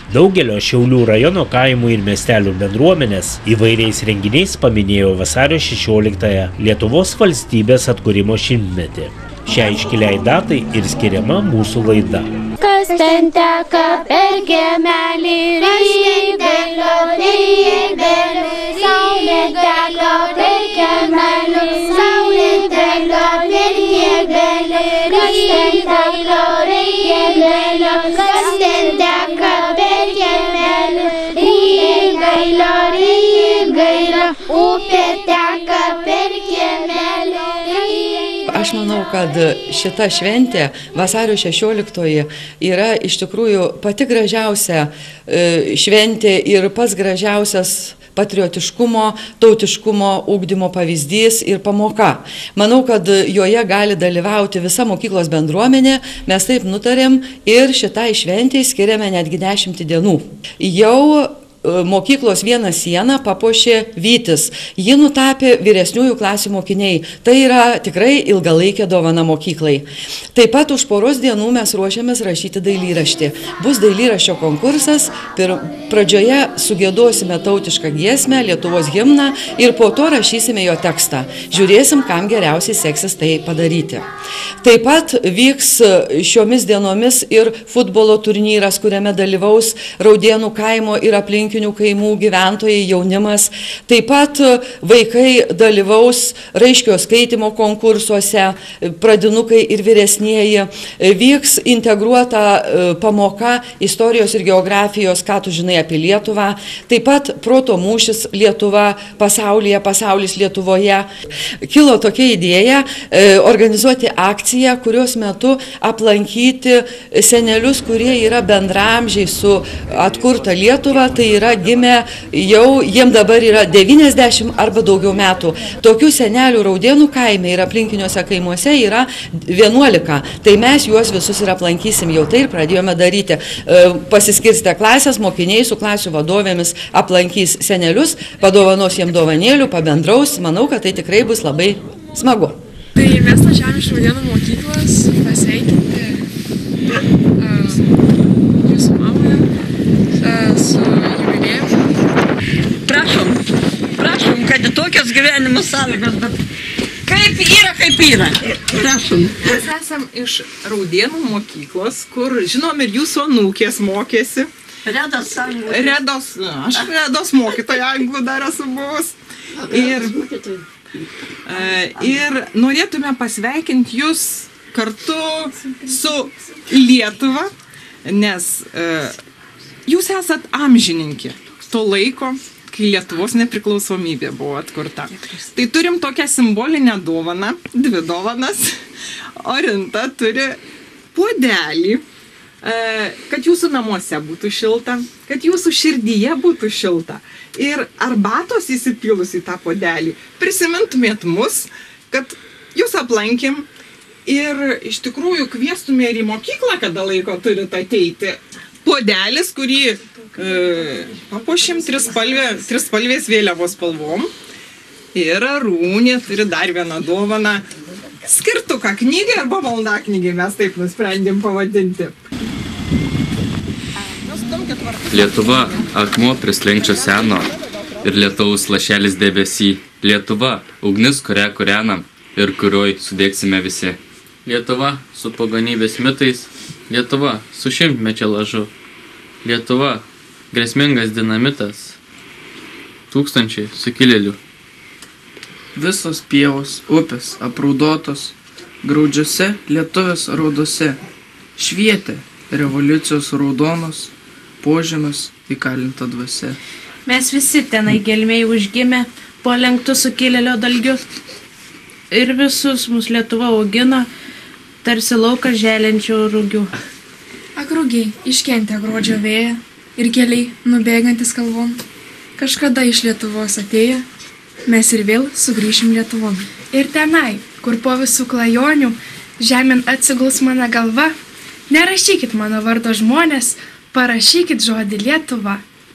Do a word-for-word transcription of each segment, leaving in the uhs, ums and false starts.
Daugelio Šiaulių rajono kaimų ir miestelių bendruomenės įvairiais renginiais paminėjo vasario šešioliktąją Lietuvos valstybės atkūrimo šimtmetį. Šią iškiliai datai ir skiriama mūsų laida. Kas ten teka per kiemelį, rygelio, rygelio, saulė teka per kiemelį, saulė teka per rygelį, kas ten teka rygelio, kas ten teka per kiemelį, rygelio, rygelio, upė teka per kiemelį. Aš manau, kad šita šventė, vasario šešioliktoji, yra iš tikrųjų pati gražiausia šventė ir pats gražiausias patriotiškumo, tautiškumo ugdymo pavyzdys ir pamoka. Manau, kad joje gali dalyvauti visa mokyklos bendruomenė, mes taip nutarėm ir šitai šventei skiriame netgi dešimtį dienų. Jau mokyklos vieną sieną papuošė Vytis. Ji nutapė vyresniųjų klasių mokiniai. Tai yra tikrai ilgalaikė dovana mokyklai. Taip pat už poros dienų mes ruošiamės rašyti dailyraštį. Bus dailyraščio konkursas, pir, pradžioje sugiedosime tautišką giesmę, Lietuvos himną ir po to rašysime jo tekstą. Žiūrėsim, kam geriausiai seksis tai padaryti. Taip pat vyks šiomis dienomis ir futbolo turnyras, kuriame dalyvaus Raudėnų kaimo ir aplink kaimų gyventojai, jaunimas. Taip pat vaikai dalyvaus raiškio skaitimo konkursuose, pradinukai ir vyresnieji. Vyks integruota pamoka istorijos ir geografijos, ką tu žinai apie Lietuvą. Taip pat proto mūšis Lietuva pasaulyje, pasaulis Lietuvoje. Kilo tokia idėja organizuoti akciją, kurios metu aplankyti senelius, kurie yra bendramžiai su atkurta Lietuva. Tai yra gimę jau, jiem dabar yra devyniasdešimt arba daugiau metų. Tokių senelių Raudėnų kaime ir aplinkiniuose kaimuose yra vienuolika. Tai mes juos visus ir aplankysim, jau tai ir pradėjome daryti. Pasiskirstę klasės, mokiniai su klasių vadovėmis aplankys senelius, padovanos jiem dovanėlių, pabendraus. Manau, kad tai tikrai bus labai smagu. Tai mes važiavome iš Raudėnų mokyklos pasveikinti uh, jūsų mamą uh, su Prašom, prašom, kad tokios gyvenimo sąlygos, bet kaip yra, kaip yra. Prašom. Mes esam iš Raudėnų mokyklos, kur, žinom, ir jūsų anūkės mokėsi. Redos anglų. Redos, aš Redos mokytoja anglų dar esu buvus. Ir, ir norėtume pasveikinti jūs kartu su Lietuva, nes jūs esat amžininkė to laiko, kai Lietuvos nepriklausomybė buvo atkurta. Tai turim tokią simbolinę dovaną, dvi dovanas. Orinta turi puodelį, kad jūsų namuose būtų šilta, kad jūsų širdyje būtų šilta. Ir arbatos įsipilus į tą puodelį, prisimintumėt mus, kad jūs aplankėm ir iš tikrųjų kviestume ir į mokyklą, kada laiko turite ateiti. Puodelis, kurį e, papuošim trispalvė, trispalvės vėliavos spalvom. Ir Arūnė turi dar vieną dovaną. Skirtuką knygai arba maldaknygai, mes taip nusprendėm pavadinti. Lietuva, akmuo prislenkčio seno ir lietaus lašelis debesy. Lietuva, ugnis, kurią kūrenam ir kurioj sudėksime visi. Lietuva su pagonybės mitais. Lietuva su šimtmečio lažu. Lietuva grėsmingas dinamitas. Tūkstančiai sukilėlių. Visos pievos, upės apraudotos, graudžiose lietuvės raudose. Švietė revoliucijos raudonos, požemės įkalinta dvasia. Mes visi tenai gelmėj užgimę, po lenktų sukilėlio dalgiu. Ir visus mus Lietuva augino, tarsi laukas želenčių rūgių. Akrūgiai iškentė gruodžio vėją ir keliai nubėgantis kalvon. Kažkada iš Lietuvos atėję, mes ir vėl sugrįšim Lietuvon. Ir tenai, kur po visų klajonių žemėn atsiguls mano galva, nerašykit mano vardo žmonės, parašykit žodį Lietuva.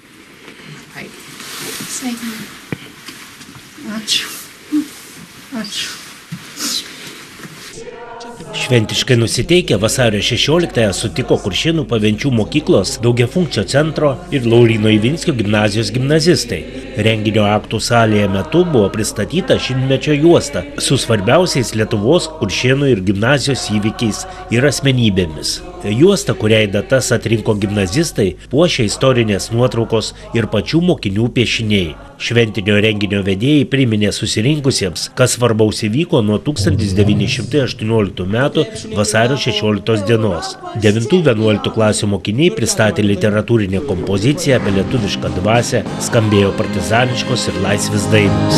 Sveikinam. Ačiū. Ačiū. Šventiškai nusiteikę vasario šešioliktąją sutiko Kuršėnų Pavenčių mokyklos daugiafunkcio centro ir Lauryno Ivinskio gimnazijos gimnazistai. Renginio aktų salėje metu buvo pristatyta šimtmečio juosta su svarbiausiais Lietuvos, Kuršėnų ir gimnazijos įvykiais ir asmenybėmis. Juosta, kuriai datas atrinko gimnazistai, puošia istorinės nuotraukos ir pačių mokinių piešiniai. Šventinio renginio vedėjai priminė susirinkusiems, kas svarbaus įvyko nuo tūkstantis devyni šimtai aštuonioliktų metų vasario šešioliktos dienos. devintų vienuoliktų klasių mokiniai pristatė literatūrinę kompoziciją apie lietuvišką dvasią, skambėjo partizaniškos ir laisvės dainos.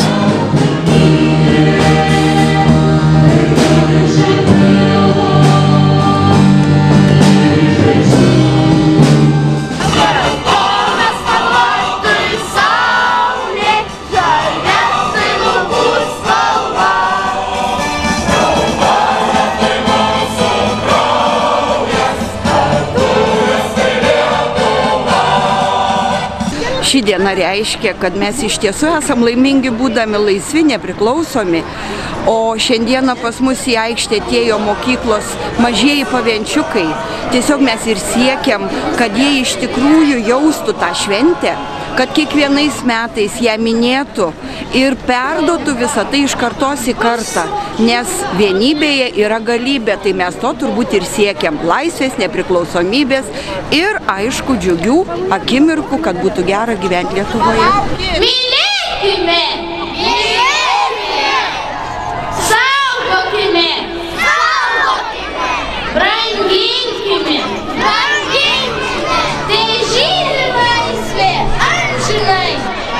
Ši diena reiškia, kad mes iš tiesų esam laimingi būdami laisvi, nepriklausomi, o šiandieną pas mus į aikštę atėjo mokyklos mažieji pavenčiukai. Tiesiog mes ir siekiam, kad jie iš tikrųjų jaustų tą šventę, kad kiekvienais metais ją minėtų ir perduotų visą tai iš kartos į kartą, nes vienybėje yra galybė, tai mes to turbūt ir siekiam – laisvės, nepriklausomybės ir, aišku, džiugių akimirkų, kad būtų gera gyventi Lietuvoje. Mylėkime! Mylėkime! Saugokime! Saugokime! Branginkime! Branginkime! Tai žydi laisvė! Amžinai!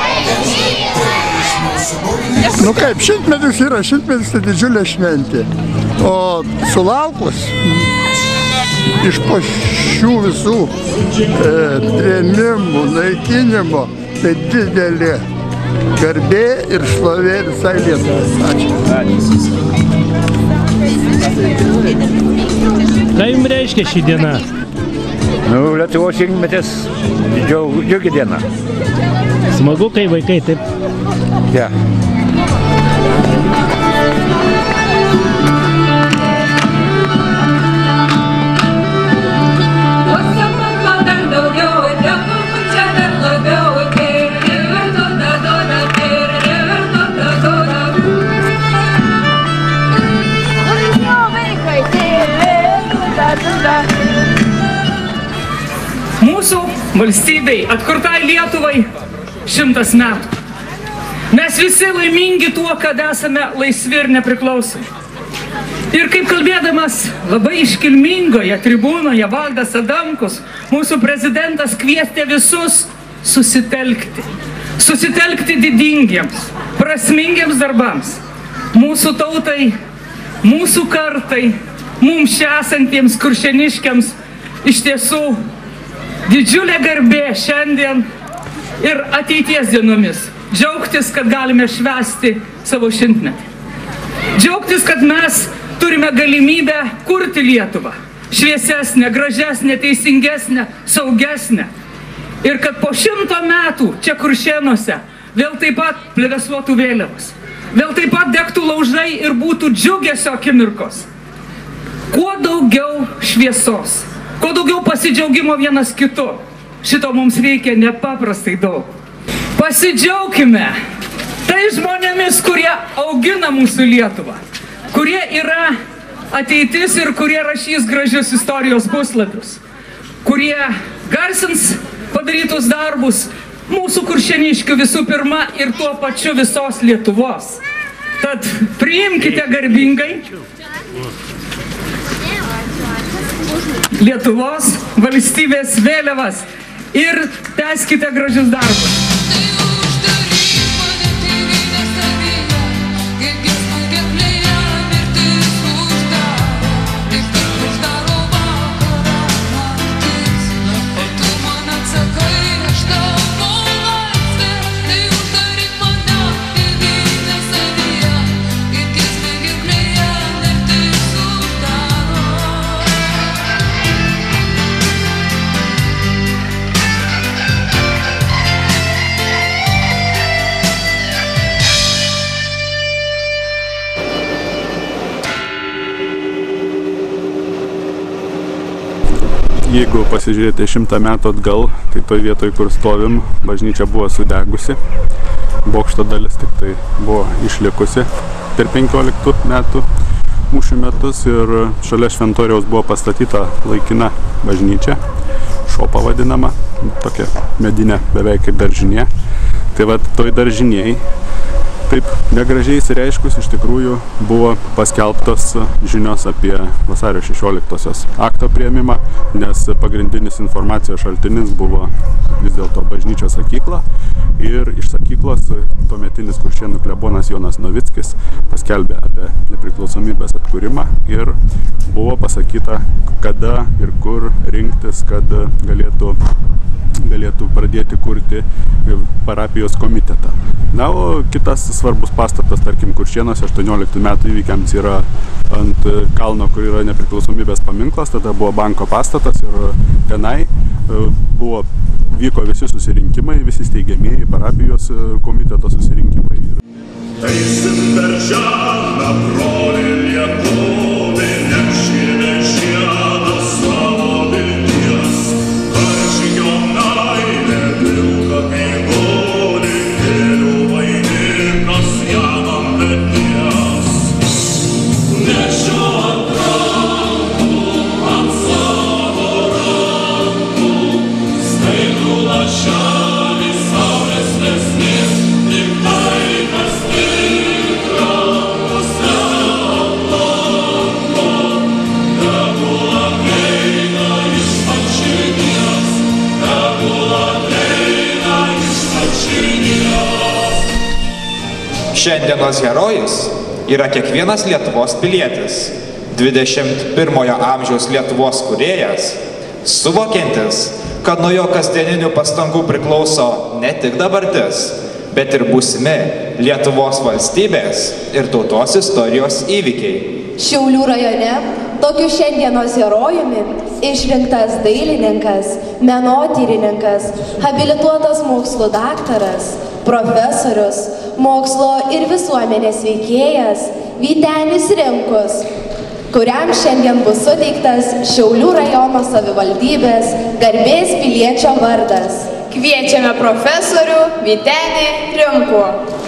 Nu kaip, šimtmetis yra, šimtmetis tai didžiulė šventė. O sulaukus iš po šių visų e, trėmimų, naikinimo, tai didelė garbė ir šlovė visai Lietuvai. Ačiū. Ką jums reiškia ši diena? Nu, Lietuvos šimtmetis džiugi diena. Smagu, kai vaikai taip. Ja. Mūsų valstybei, atkurtai Lietuvai, šimtas metų. Mes visi laimingi tuo, kad esame laisvi ir nepriklausomi. Ir kaip kalbėdamas labai iškilmingoje tribūnoje Valdas Adamkus, mūsų prezidentas kvietė visus susitelkti. Susitelkti didingiems, prasmingiems darbams. Mūsų tautai, mūsų kartai, mums čia esantiems kuršėniškiams iš tiesų didžiulė garbė šiandien ir ateities dienomis. Džiaugtis, kad galime švęsti savo šimtmetį. Džiaugtis, kad mes turime galimybę kurti Lietuvą. Šviesesnę, gražesnę, teisingesnę, saugesnę. Ir kad po šimto metų čia Kuršėnuose vėl taip pat plevėsuotų vėliavos. Vėl taip pat degtų laužai ir būtų džiugesio akimirkos. Kuo daugiau šviesos, kuo daugiau pasidžiaugimo vienas kitu. Šito mums reikia nepaprastai daug. Pasidžiaukime tai žmonėmis, kurie augina mūsų Lietuvą, kurie yra ateitis ir kurie rašys gražius istorijos puslapius, kurie garsins padarytus darbus mūsų kuršėniškių visų pirma ir tuo pačiu visos Lietuvos. Tad priimkite garbingai Lietuvos valstybės vėliavas ir tęskite gražius darbus. Jeigu pasižiūrėti šimtą metų atgal, tai toj vietoj, kur stovim, bažnyčia buvo sudegusi. Bokšto dalis tik tai buvo išlikusi per penkioliktų metų mūšių metus ir šalia šventoriaus buvo pastatyta laikina bažnyčia, šopa vadinama, tokia medinė beveik kaip daržinė. Tai vat toj daržiniai, taip negražiai įsireiškus, iš tikrųjų buvo paskelbtos žinios apie vasario šešioliktosios akto priėmimą, nes pagrindinis informacijos šaltinis buvo vis dėlto bažnyčios sakykla ir iš sakyklos tuometinis Kuršėnų klebonas Jonas Novickis paskelbė apie nepriklausomybės atkūrimą ir buvo pasakyta, kada ir kur rinktis, kad galėtų galėtų pradėti kurti parapijos komitetą. Na, o kitas svarbus pastatas, tarkim, Kuršėnuose aštuonioliktų metų įvykiams yra ant kalno, kur yra nepriklausomybės paminklas, tada buvo banko pastatas ir tenai buvo, vyko visi susirinkimai, visi steigiamieji parapijos komiteto susirinkimai. Eisim per žemę, broliai lietuviai, nešime žiedą savo vilties, karžinio meilė vilka pėgonį, kelių vainikas jam ant peties. Nešiu ant rankų, ant savo rankų, staigų lašelį saulės lesnės, tik tai kas tikra mus neaplanko, tegul ateina iš pat širdies, tegul ateina iš pat širdies. Šiandienos herojus yra kiekvienas Lietuvos pilietis, dvidešimt pirmojo amžiaus Lietuvos kūrėjas, suvokiantis, kad nuo jo kasdieninių pastangų priklauso ne tik dabartis, bet ir būsimi Lietuvos valstybės ir tautos istorijos įvykiai. Šiaulių rajone tokiu šiandienos herojumi išrinktas dailininkas, menotyrininkas, habilituotas mokslų daktaras, profesorius, mokslo ir visuomenės veikėjas Vytenis Rimkus, kuriam šiandien bus suteiktas Šiaulių rajono savivaldybės garbės piliečio vardas. Kviečiame profesorių Vytenį Rimkų.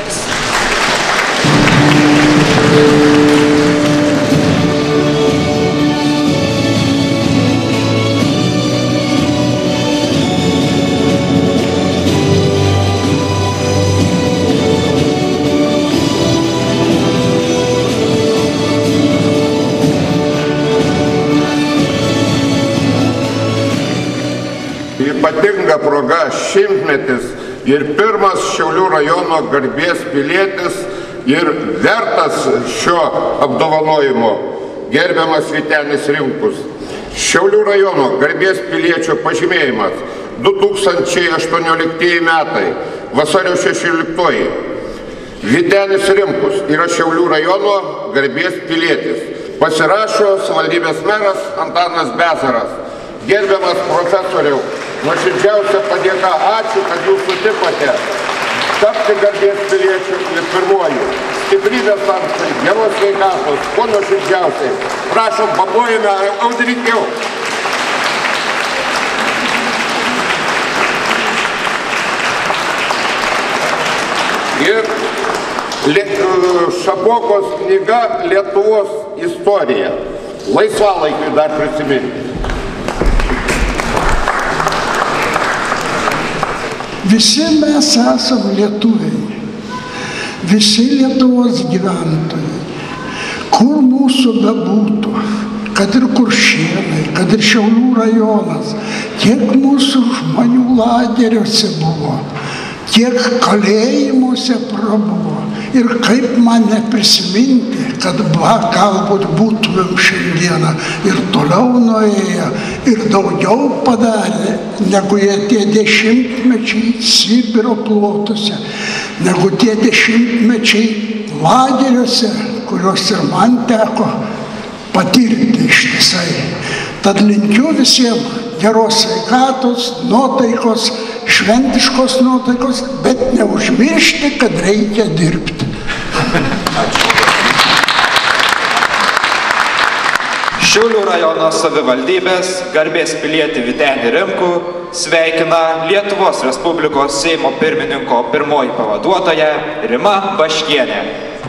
Ypatinga proga šimtmetis ir pirmas Šiaulių rajono garbės pilietis ir vertas šio apdovanojimo gerbiamas Vytenis Rimkus. Šiaulių rajono garbės piliečio pažymėjimas du tūkstančiai aštuonioliktieji metai, vasario šešioliktoji. Vytenis Rimkus yra Šiaulių rajono garbės pilietis. Pasirašo savivaldybės meras Antanas Bezaras. Gerbiamas profesoriau, nuoširdžiausia padėka, ačiū, kad jūs sutikote tapti garbės piliečiu ir pirmuoju. Stiprybės amsai, geros sveikatos, kuo nuoširdžiausiai. Prašom, paplojame audringiau. Ir Šapokos knyga Lietuvos istorija. Laisvalaikiui dar prisiminti. Visi mes esam lietuviai, visi Lietuvos gyventojai, kur mūsų bebūtų, kad ir Kuršėnai, kad ir Šiaulių rajonas, kiek mūsų žmonių lageriuose buvo, kiek kalėjimuose prabuvo. Ir kaip man neprisiminti, kad va, galbūt būtumėm šiandieną ir toliau nuėję, ir daugiau padarė, negu jie tie dešimtmečiai Sibiro plotuose, negu tie dešimtmečiai lageriuose, kuriuos ir man teko patirti ištisai. Tad linkiu visiems geros sveikatos, nuotaikos, šventiškos nuotaikos, bet neužmiršti, kad reikia dirbti. Šiaulių rajono savivaldybės garbės pilietį Vytenį Rimkų sveikina Lietuvos Respublikos Seimo pirmininko pirmoji pavaduotoja Rima Baškienė.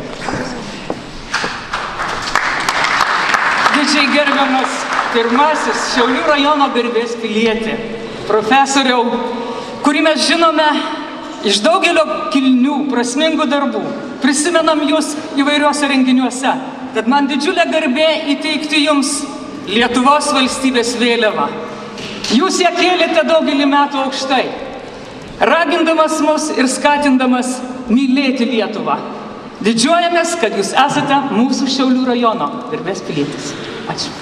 Didžiai gerbiamas pirmasis Šiaulių rajono garbės pilietį, profesoriau, kurį mes žinome iš daugelio kilnių, prasmingų darbų. Prisimenam jūs įvairiuose renginiuose. Tad man didžiulė garbė įteikti jums Lietuvos valstybės vėliavą. Jūs ją kėlėte daugelį metų aukštai, ragindamas mus ir skatindamas mylėti Lietuvą. Didžiuojamės, kad jūs esate mūsų Šiaulių rajono garbės pilietis. Ačiū.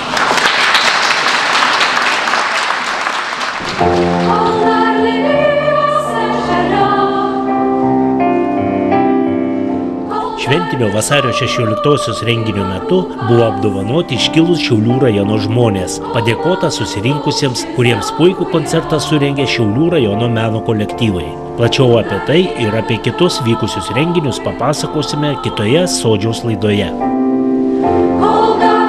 Šventinio vasario šešioliktosios renginio metu buvo apdovanoti iškilūs Šiaulių rajono žmonės, padėkota susirinkusiems, kuriems puikų koncertą surengė Šiaulių rajono meno kolektyvai. Plačiau apie tai ir apie kitus vykusius renginius papasakosime kitoje Sodžiaus laidoje.